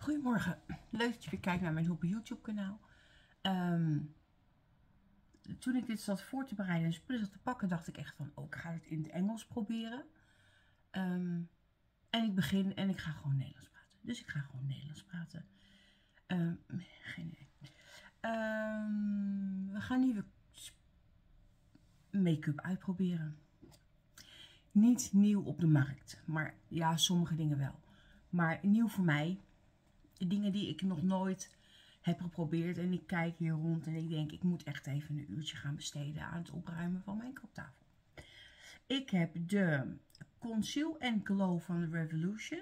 Goedemorgen, leuk dat je weer kijkt naar mijn Hoppe YouTube kanaal. Toen ik dit zat voor te bereiden en spullen zat te pakken, dacht ik echt van, oh, ik ga het in het Engels proberen. En ik begin en ik ga gewoon Nederlands praten. Dus ik ga gewoon Nederlands praten. Geen idee. We gaan nieuwe make-up uitproberen. Niet nieuw op de markt, maar ja, sommige dingen wel. Maar nieuw voor mij. De dingen die ik nog nooit heb geprobeerd. En ik kijk hier rond en ik denk, ik moet echt even een uurtje gaan besteden aan het opruimen van mijn kaptafel. Ik heb de Conceal and Glow van de Revolution.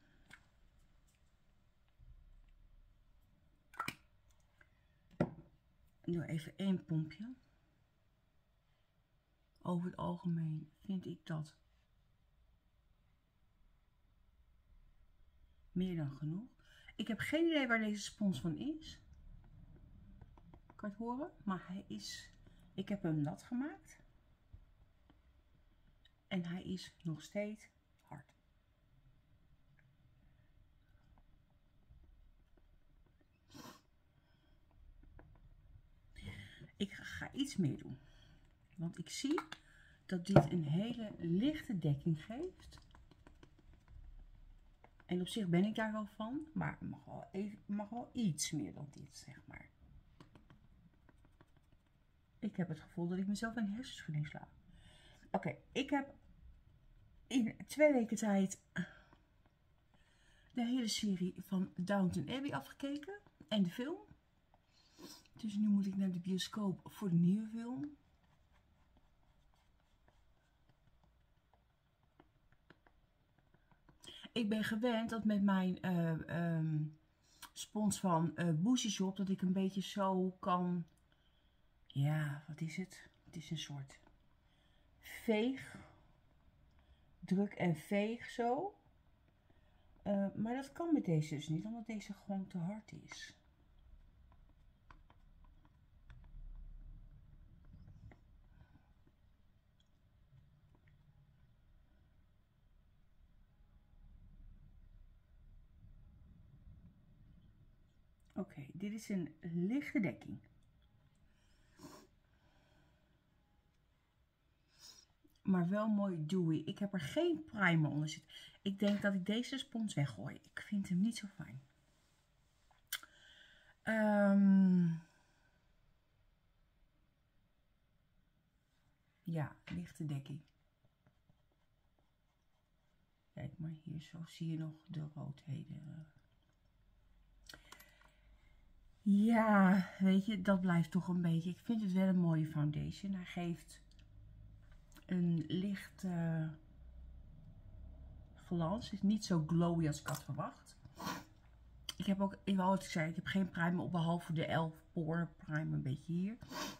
Ik doe even één pompje. Over het algemeen vind ik dat meer dan genoeg. Ik heb geen idee waar deze spons van is. Kan je het horen? Maar hij is... Ik heb hem nat gemaakt. En hij is nog steeds hard. Ik ga iets meer doen. Want ik zie dat dit een hele lichte dekking geeft. En op zich ben ik daar wel van. Maar het mag wel iets meer dan dit, zeg maar. Ik heb het gevoel dat ik mezelf een hersenschudding sla. Oké, ik heb in 2 weken tijd de hele serie van Downton Abbey afgekeken. En de film. Dus nu moet ik naar de bioscoop voor de nieuwe film. Ik ben gewend dat met mijn spons van Boozy Shop dat ik een beetje zo kan... Ja, wat is het? Het is een soort veeg. Druk en veeg zo. Maar dat kan met deze dus niet, omdat deze gewoon te hard is. Oké, dit is een lichte dekking. Maar wel mooi dewy. Ik heb er geen primer onder zitten. Ik denk dat ik deze spons weggooi. Ik vind hem niet zo fijn. Ja, lichte dekking. Kijk maar, hier zo zie je nog de roodheden. Ja, weet je, dat blijft toch een beetje. Ik vind het wel een mooie foundation. Hij geeft een licht glans. Het is niet zo glowy als ik had verwacht. Ik heb ook, wat ik zei, ik heb geen primer op behalve de Elf Pore Primer, een beetje hier.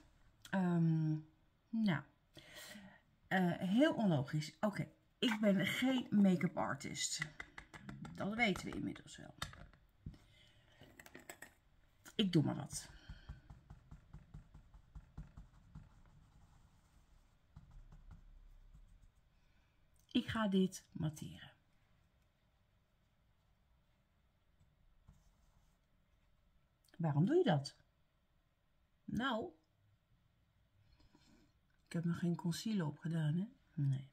Nou, heel onlogisch. Oké, ik ben geen make-up artist. Dat weten we inmiddels wel. Ik doe maar wat. Ik ga dit matteren. Waarom doe je dat? Nou, ik heb nog geen concealer opgedaan, hè? Nee.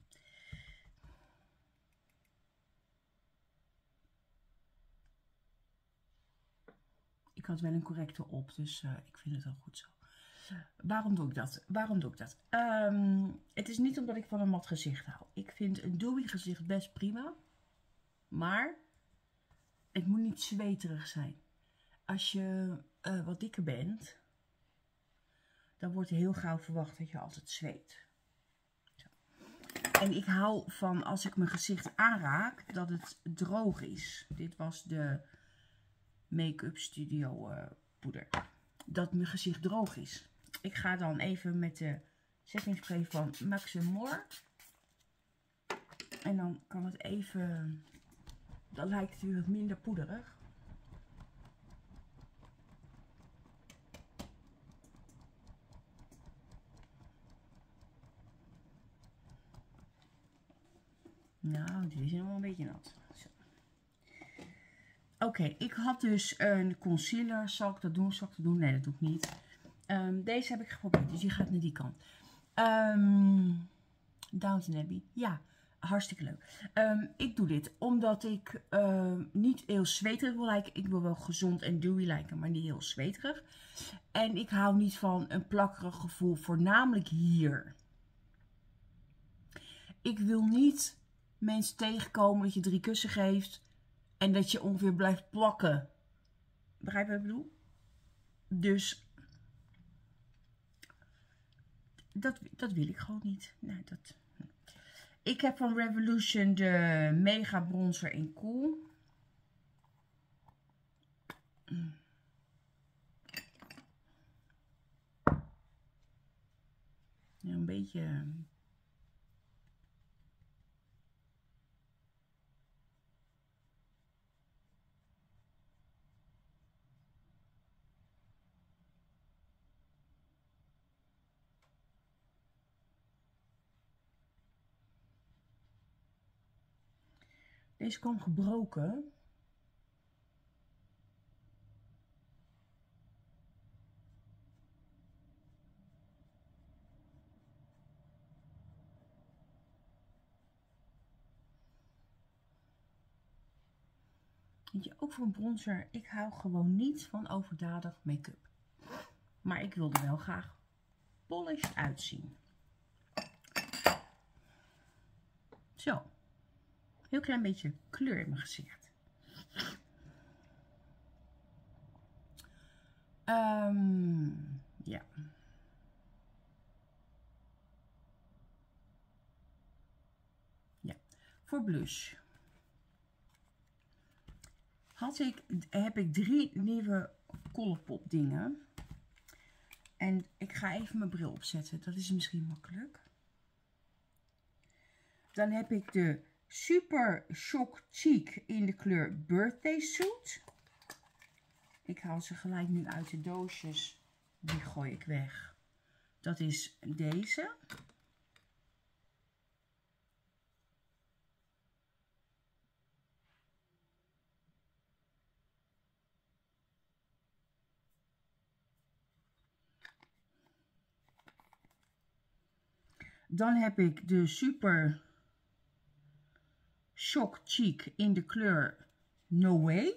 Ik had wel een corrector op, dus ik vind het al goed zo. Waarom doe ik dat? Waarom doe ik dat? Het is niet omdat ik van een mat gezicht hou. Ik vind een dewy gezicht best prima. Maar het moet niet zweterig zijn. Als je wat dikker bent, dan wordt er heel gauw verwacht dat je altijd zweet. Zo. En ik hou van als ik mijn gezicht aanraak, dat het droog is. Dit was de Make-up Studio poeder. Dat mijn gezicht droog is. Ik ga dan even met de setting spray van Max More. En dan kan het even... Dan lijkt het weer wat minder poederig. Nou, dit is helemaal een beetje nat. Zo. Oké, ik had dus een concealer. Zal ik dat doen? Zal ik dat doen? Nee, dat doe ik niet. Deze heb ik geprobeerd, dus die gaat naar die kant. Downton Abbey. Ja, hartstikke leuk. Ik doe dit omdat ik niet heel zweterig wil lijken. Ik wil wel gezond en dewy lijken, maar niet heel zweterig. En ik hou niet van een plakkerig gevoel, voornamelijk hier. Ik wil niet mensen tegenkomen dat je 3 kussen geeft en dat je ongeveer blijft plakken. Begrijp je wat ik bedoel? Dus dat wil ik gewoon niet. Nou, Ik heb van Revolution de Mega Bronzer in Cool. Ja, een beetje... Deze kwam gebroken. Weet je, ook voor een bronzer, ik hou gewoon niet van overdadig make-up. Maar ik wilde wel graag polished uitzien. Zo. Heel klein beetje kleur in mijn gezicht. Ja. Ja. Voor blush. Heb ik 3 nieuwe Colourpop dingen. En ik ga even mijn bril opzetten. Dat is misschien makkelijk. Dan heb ik de Super Shock Cheek in de kleur Birthday Suit. Ik haal ze gelijk nu uit de doosjes. Die gooi ik weg. Dat is deze. Dan heb ik de Super Shock Cheek in de kleur No Way.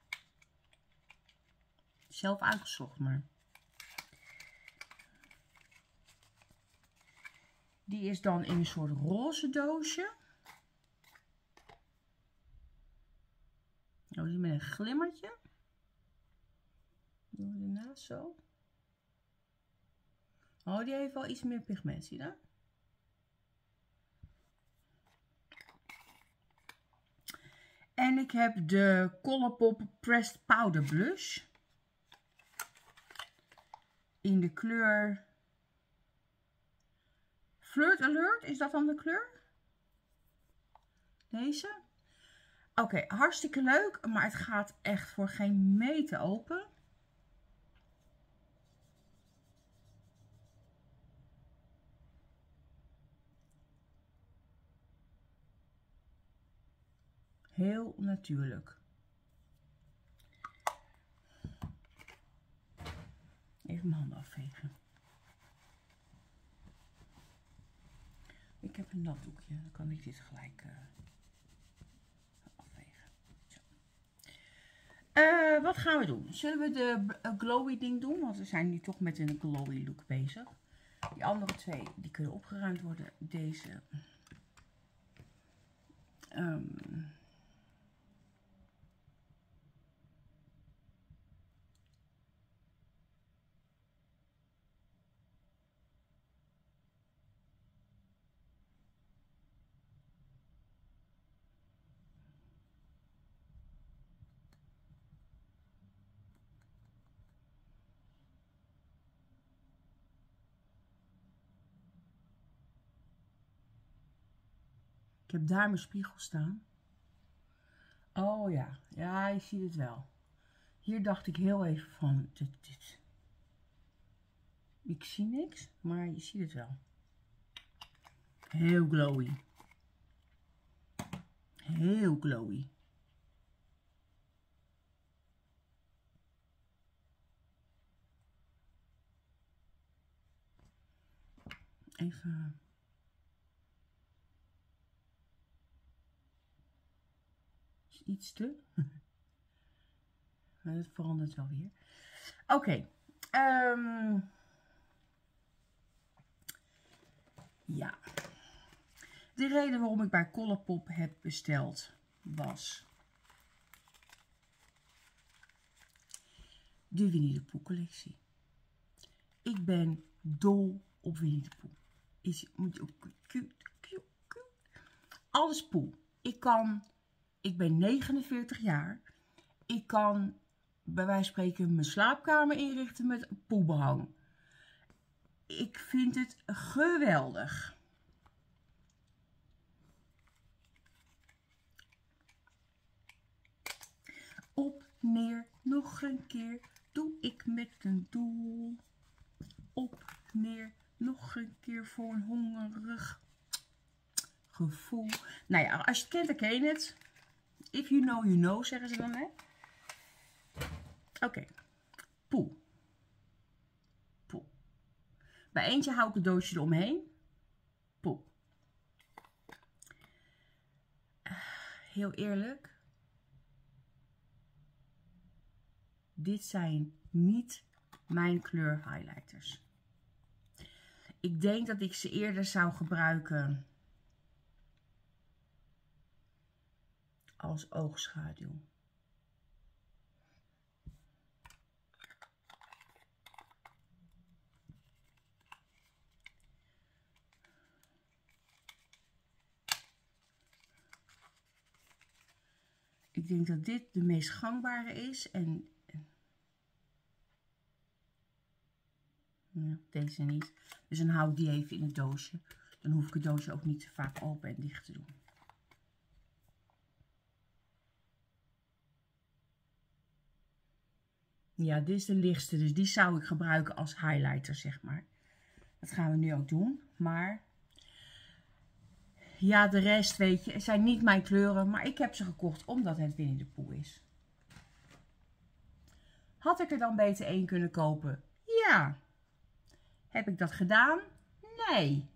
Zelf uitgezocht, maar. Die is dan in een soort roze doosje. Oh, die met een glimmertje. Doen we daarnaast zo. Oh, die heeft wel iets meer pigment, zie je dat? En ik heb de Colourpop Pressed Powder Blush. In de kleur Flirt Alert, is dat dan de kleur? Deze? Oké, hartstikke leuk, maar het gaat echt voor geen meter open. Heel natuurlijk. Even mijn handen afvegen. Ik heb een nat doekje, dan kan ik dit gelijk afvegen. Zo. Wat gaan we doen? Zullen we de glowy ding doen? Want we zijn nu toch met een glowy look bezig. Die andere 2 die kunnen opgeruimd worden. Deze. Ik heb daar mijn spiegel staan. Oh ja, ja, je ziet het wel. Hier dacht ik heel even van, dit. Ik zie niks, maar je ziet het wel. Heel glowy. Heel glowy. Even. Is iets te. Maar dat verandert wel weer. Oké. Ja. De reden waarom ik bij Colourpop heb besteld was de Winnie de Pooh collectie. Ik ben dol op Winnie de Pooh. Moet je ook cute. Alles Pooh. Ik ben 49 jaar. Ik kan bij wijze van spreken mijn slaapkamer inrichten met Pooh-behang. Ik vind het geweldig. Op, neer, nog een keer. Doe ik met een doel. Op, neer, nog een keer voor een hongerig gevoel. Nou ja, als je het kent, dan ken je het. If you know, you know, zeggen ze dan, hè. Oké. Pooh. Pooh. Bij eentje hou ik het doosje eromheen. Pooh. Heel eerlijk. Dit zijn niet mijn kleur highlighters. Ik denk dat ik ze eerder zou gebruiken als oogschaduw. Ik denk dat dit de meest gangbare is en ja, deze niet. Dus dan hou ik die even in het doosje. Dan hoef ik het doosje ook niet te vaak open en dicht te doen. Ja, dit is de lichtste, dus die zou ik gebruiken als highlighter, zeg maar. Dat gaan we nu ook doen, maar ja, de rest, weet je, zijn niet mijn kleuren, maar ik heb ze gekocht omdat het Winnie de Pooh is. Had ik er dan beter één kunnen kopen? Ja. Heb ik dat gedaan? Nee.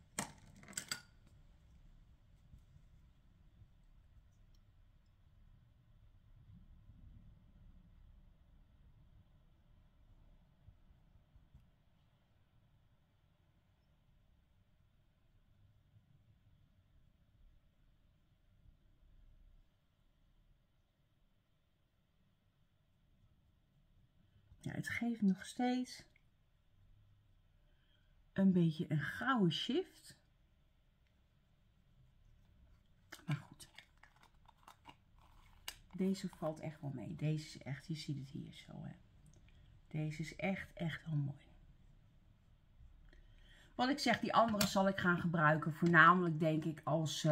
Ja, het geeft nog steeds een beetje een gouden shift. Maar goed. Deze valt echt wel mee. Deze is echt, je ziet het hier zo, hè. Deze is echt wel mooi. Wat ik zeg, die andere zal ik gaan gebruiken. Voornamelijk denk ik als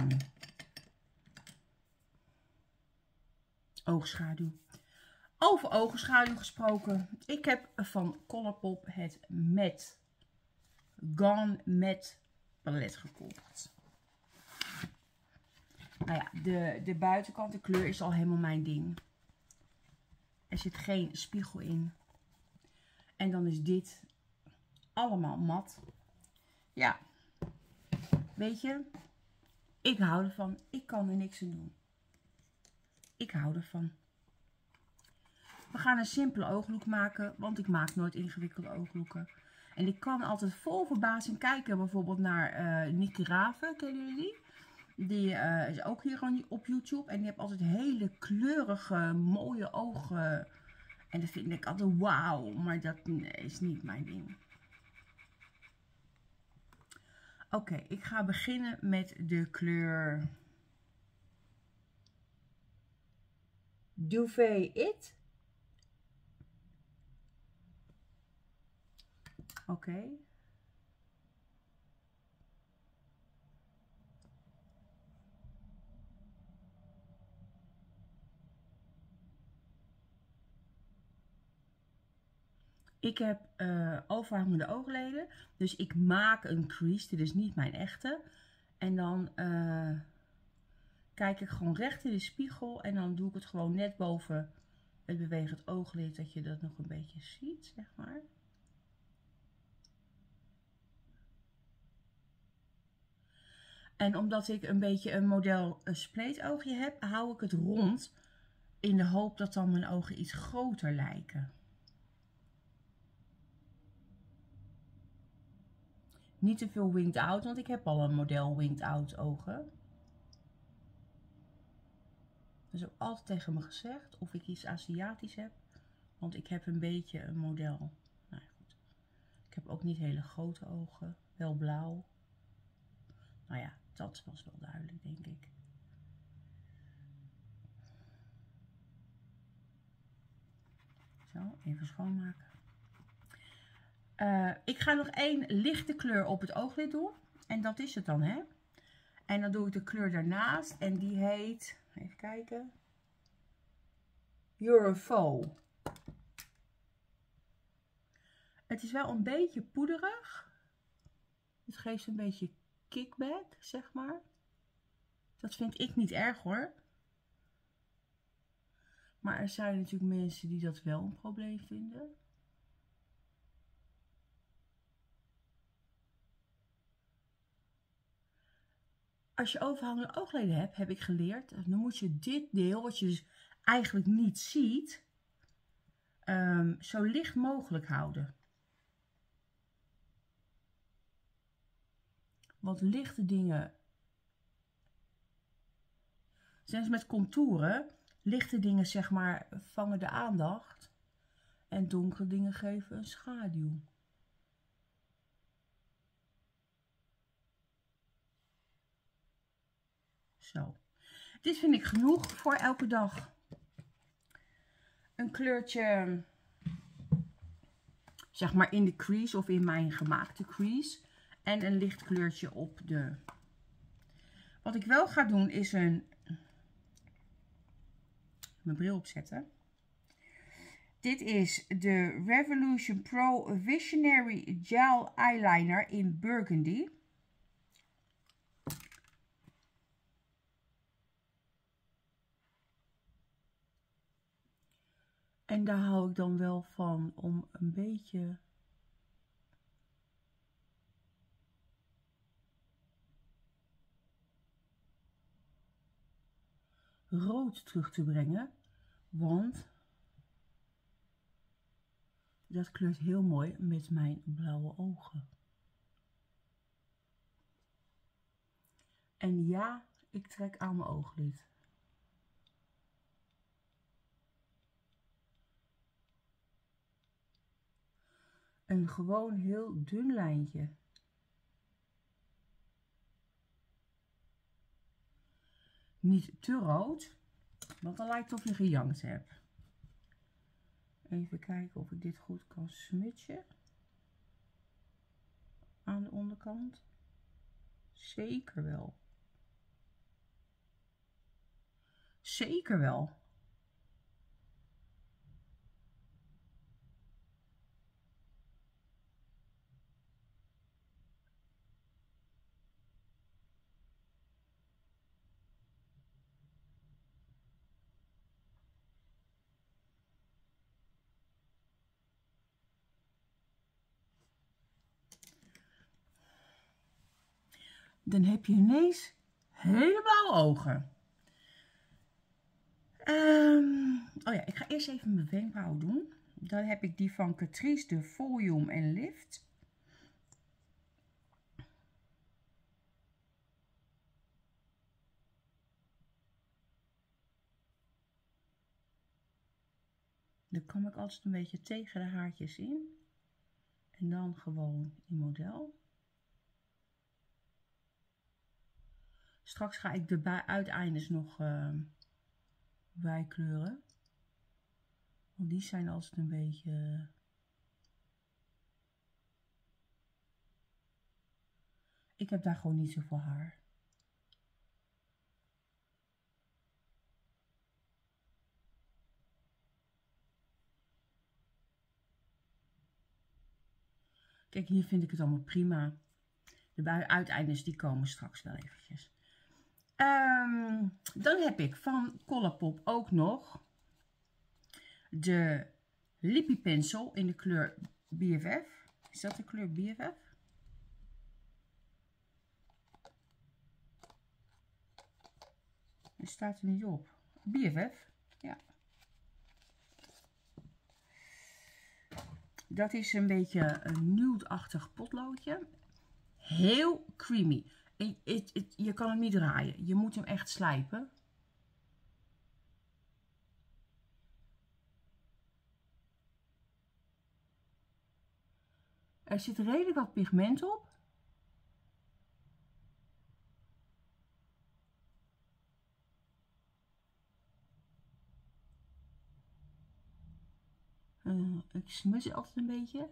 oogschaduw. Over oogschaduw gesproken. Ik heb van Colourpop het Gone Matte palet gekocht. Nou ja, de buitenkant, de kleur is al helemaal mijn ding. Er zit geen spiegel in. En dan is dit allemaal mat. Ja, weet je, ik hou ervan. Ik kan er niks aan doen. Ik hou ervan. We gaan een simpele ooglook maken, want ik maak nooit ingewikkelde oogloeken. En ik kan altijd vol verbazing kijken, bijvoorbeeld naar Nicky Raven, kennen jullie die? Die is ook hier gewoon op YouTube en die heeft altijd hele kleurige, mooie ogen. En dat vind ik altijd wauw, maar dat is niet mijn ding. Oké, ik ga beginnen met de kleur Duvet It. Oké. Ik heb overhangende oogleden, dus ik maak een crease. Dit is niet mijn echte. En dan kijk ik gewoon recht in de spiegel en dan doe ik het gewoon net boven het bewegend ooglid, dat je dat nog een beetje ziet, zeg maar. En omdat ik een beetje een model spleetoogje heb, hou ik het rond. In de hoop dat dan mijn ogen iets groter lijken. Niet te veel winged out, want ik heb al een model winged out ogen. Dat is ook altijd tegen me gezegd of ik iets Aziatisch heb. Want ik heb een beetje een model. Nou goed. Ik heb ook niet hele grote ogen. Wel blauw. Nou ja, dat was wel duidelijk, denk ik. Zo, even schoonmaken. Ik ga nog één lichte kleur op het ooglid doen. En dat is het dan, hè. En dan doe ik de kleur daarnaast. En die heet, even kijken. Eurofaux. Het is wel een beetje poederig. Het geeft een beetje kickback, zeg maar. Dat vind ik niet erg hoor. Maar er zijn natuurlijk mensen die dat wel een probleem vinden. Als je overhangende oogleden hebt, heb ik geleerd, dan moet je dit deel, wat je dus eigenlijk niet ziet, zo licht mogelijk houden. Want lichte dingen, zelfs met contouren, lichte dingen zeg maar vangen de aandacht en donkere dingen geven een schaduw. Zo. Dit vind ik genoeg voor elke dag. Een kleurtje, zeg maar in de crease of in mijn gemaakte crease. En een licht kleurtje op de... Wat ik wel ga doen is mijn bril opzetten. Dit is de Revolution Pro Visionary Gel Eyeliner in Burgundy. En daar hou ik dan wel van om een beetje rood terug te brengen, want dat kleurt heel mooi met mijn blauwe ogen. En ja, ik trek aan mijn ooglid. Een gewoon heel dun lijntje. Niet te rood, want dan lijkt het of je gejankt hebt. Even kijken of ik dit goed kan smutsen. Aan de onderkant. Zeker wel. Zeker wel. Dan heb je ineens hele blauwe ogen. Oh ja, ik ga eerst even mijn wenkbrauw doen. Dan heb ik die van Catrice, de Volume en Lift. Dan kom ik altijd een beetje tegen de haartjes in. En dan gewoon in model. Straks ga ik de uiteindes nog bijkleuren. Want die zijn altijd een beetje... Ik heb daar gewoon niet zoveel haar. Kijk, hier vind ik het allemaal prima. De uiteindes die komen straks wel eventjes. Dan heb ik van Colourpop ook nog de Lippie Pencil in de kleur BFF. Is dat de kleur BFF? Het staat er niet op. BFF. Ja. Dat is een beetje een nude-achtig potloodje. Heel creamy. Je kan hem niet draaien. Je moet hem echt slijpen. Er zit redelijk wat pigment op. Ik smuts het altijd een beetje.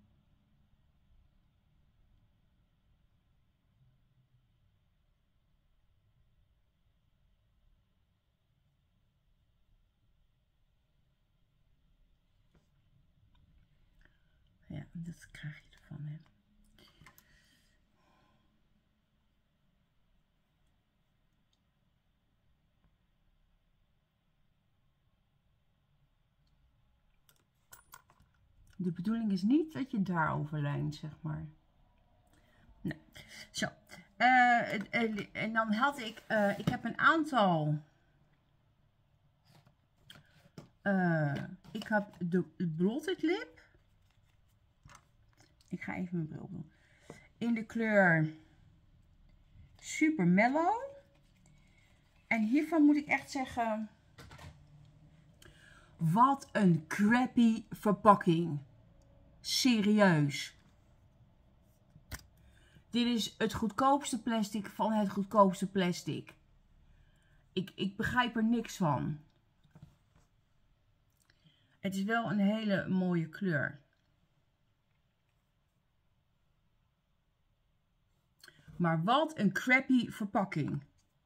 Ja, dat krijg je ervan, hè. De bedoeling is niet dat je daarover lijnt, zeg maar. Nee. Zo. En dan had ik heb een aantal. Ik heb de blotted lip. Ik ga even mijn bril doen. In de kleur Super Mellow. En hiervan moet ik echt zeggen, wat een crappy verpakking. Serieus. Dit is het goedkoopste plastic van het goedkoopste plastic. Ik begrijp er niks van. Het is wel een hele mooie kleur. Maar wat een crappy verpakking.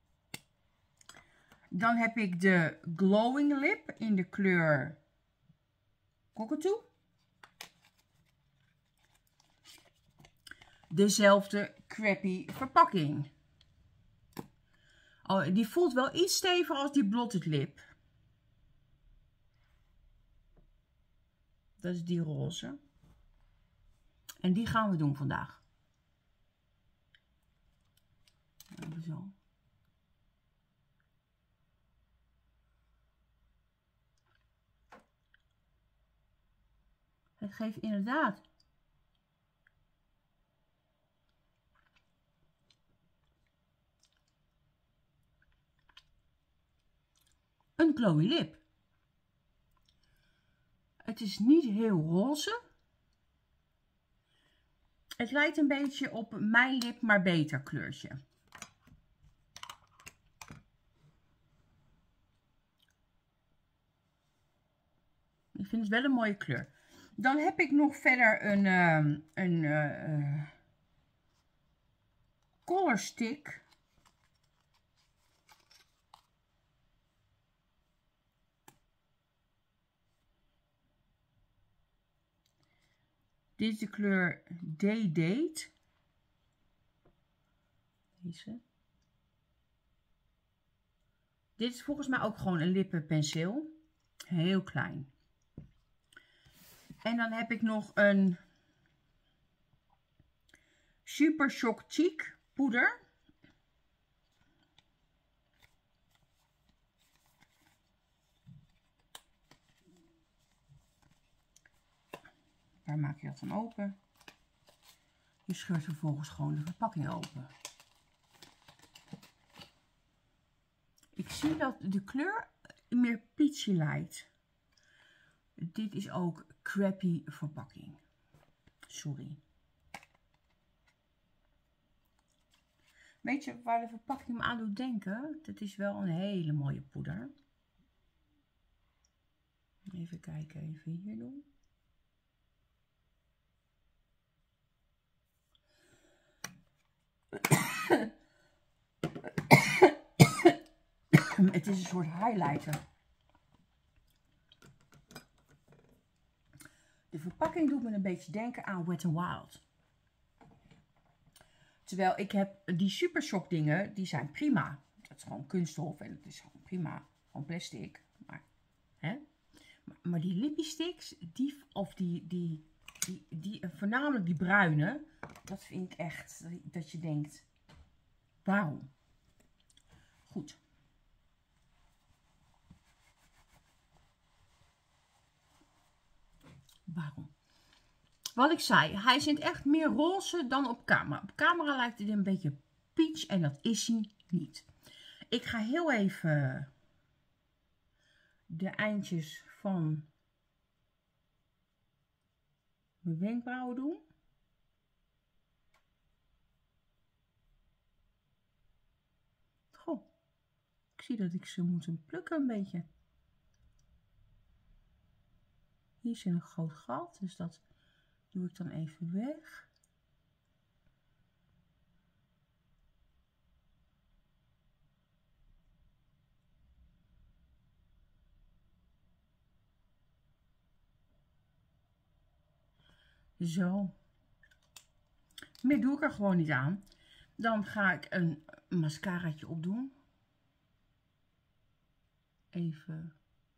Dan heb ik de Glowing Lip in de kleur Cockatoo. Dezelfde crappy verpakking. Oh, die voelt wel iets steviger als die Blotted Lip. Dat is die roze. En die gaan we doen vandaag. Even zo. Het geeft inderdaad een glowy lip. Het is niet heel roze. Het lijkt een beetje op mijn lip, maar beter kleurtje. Ik vind het wel een mooie kleur. Dan heb ik nog verder een color stick. Dit is de kleur Day Date. Deze. Dit is volgens mij ook gewoon een lippenpenseel. Heel klein. En dan heb ik nog een Super Shock Cheek poeder. Waar maak je dat dan open? Je scheurt vervolgens gewoon de verpakking open. Ik zie dat de kleur meer peachy lijkt. Dit is ook crappy verpakking. Sorry. Weet je waar de verpakking me aan doet denken? Het is wel een hele mooie poeder. Even kijken, even hier doen. Het is een soort highlighter. De verpakking doet me een beetje denken aan Wet n Wild. Terwijl ik heb die Super Shock dingen, die zijn prima. Dat is gewoon kunststof en het is gewoon prima. Gewoon plastic. Maar, hè? Maar die lippy sticks, voornamelijk die bruine, dat vind ik echt dat je denkt, waarom? Goed. Waarom? Wat ik zei, hij zit echt meer roze dan op camera. Op camera lijkt hij een beetje peach en dat is hij niet. Ik ga heel even de eindjes van mijn wenkbrauwen doen. Goh, ik zie dat ik ze moet plukken een beetje. Hier zit een groot gat, dus dat doe ik dan even weg. Zo. Meer doe ik er gewoon niet aan. Dan ga ik een mascaraatje opdoen. Even.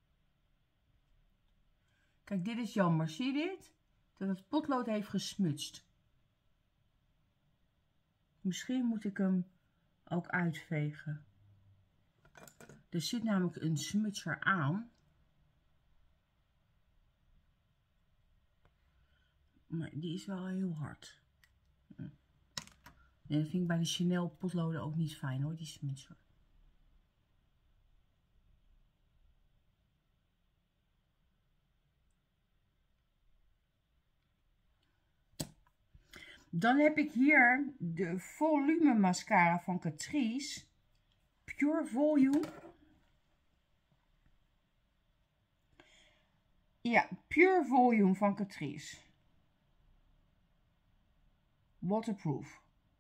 Kijk, dit is jammer. Zie je dit? Dat het potlood heeft gesmutst. Misschien moet ik hem ook uitvegen. Er zit namelijk een smutser aan. Maar die is wel heel hard. En dat vind ik bij de Chanel potloden ook niet fijn hoor, die smutser. Dan heb ik hier de volume mascara van Catrice. Pure Volume. Ja, Pure Volume van Catrice. Waterproof.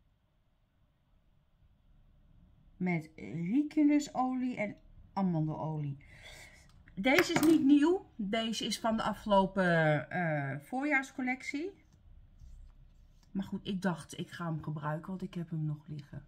Met ricinus-olie en amandelolie. Deze is niet nieuw. Deze is van de afgelopen voorjaarscollectie. Maar goed, ik dacht ik ga hem gebruiken, want ik heb hem nog liggen.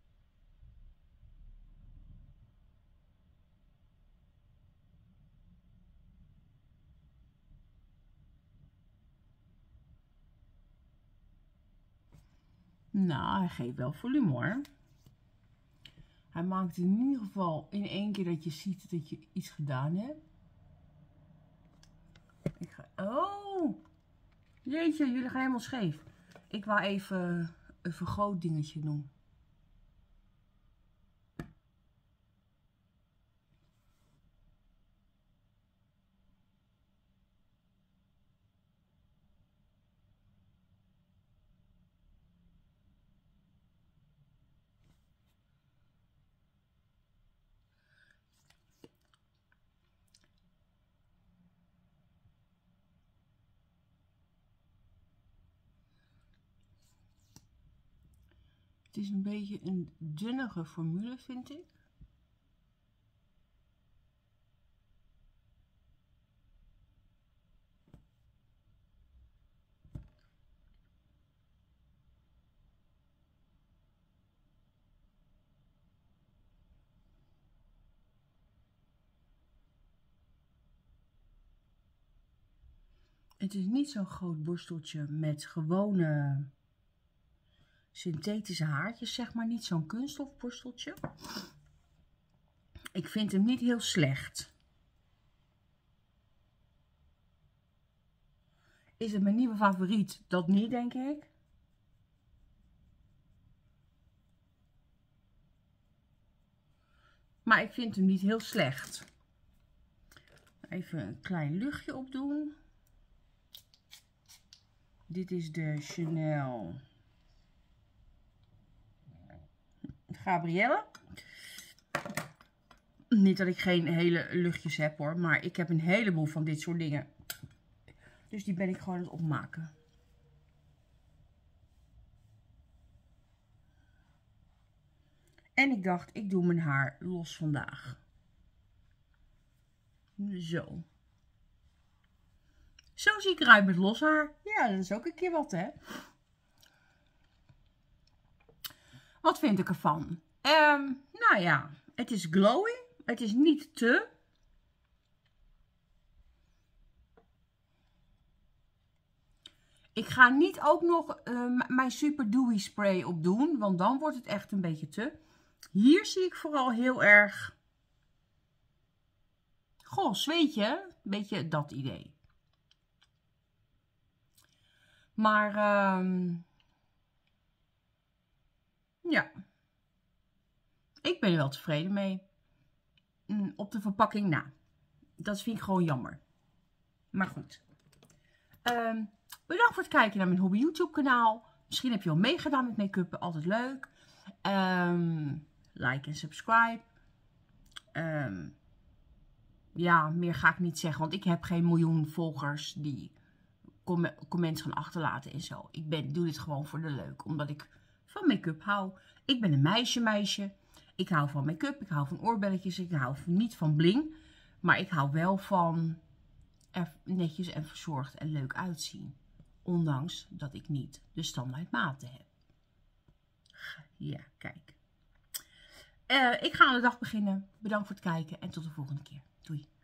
Nou, hij geeft wel volume hoor. Hij maakt in ieder geval in één keer dat je ziet dat je iets gedaan hebt. Oh! Jeetje, jullie gaan helemaal scheef. Ik wou even een vergrootdingetje doen. Het is een beetje een dunnere formule, vind ik. Het is niet zo'n groot borsteltje met gewone synthetische haartjes, zeg maar. Niet zo'n kunststofborsteltje. Ik vind hem niet heel slecht. Is het mijn nieuwe favoriet? Dat niet, denk ik. Maar ik vind hem niet heel slecht. Even een klein luchtje opdoen. Dit is de Chanel Gabrielle. Niet dat ik geen hele luchtjes heb hoor, maar ik heb een heleboel van dit soort dingen. Dus die ben ik gewoon aan het opmaken. En ik dacht, ik doe mijn haar los vandaag. Zo. Zo zie ik eruit met los haar. Ja, dat is ook een keer wat, hè. Wat vind ik ervan? Nou ja, het is glowy. Het is niet te. Ik ga niet ook nog mijn Super Dewy Spray opdoen, want dan wordt het echt een beetje te. Hier zie ik vooral heel erg. Goh, zweetje. Een beetje dat idee. Maar ja, ik ben er wel tevreden mee. Op de verpakking na. Dat vind ik gewoon jammer. Maar goed. Bedankt voor het kijken naar mijn hobby YouTube kanaal. Misschien heb je al meegedaan met make-up. Altijd leuk. Like en subscribe. Ja, meer ga ik niet zeggen. Want ik heb geen miljoen volgers die comments gaan achterlaten en zo. Ik doe dit gewoon voor de leuk. Omdat ik van make-up hou. Ik ben een meisje. Ik hou van make-up. Ik hou van oorbelletjes. Ik hou niet van bling. Maar ik hou wel van er netjes en verzorgd en leuk uitzien. Ondanks dat ik niet de standaard maten heb. Ja, kijk. Ik ga aan de dag beginnen. Bedankt voor het kijken en tot de volgende keer. Doei.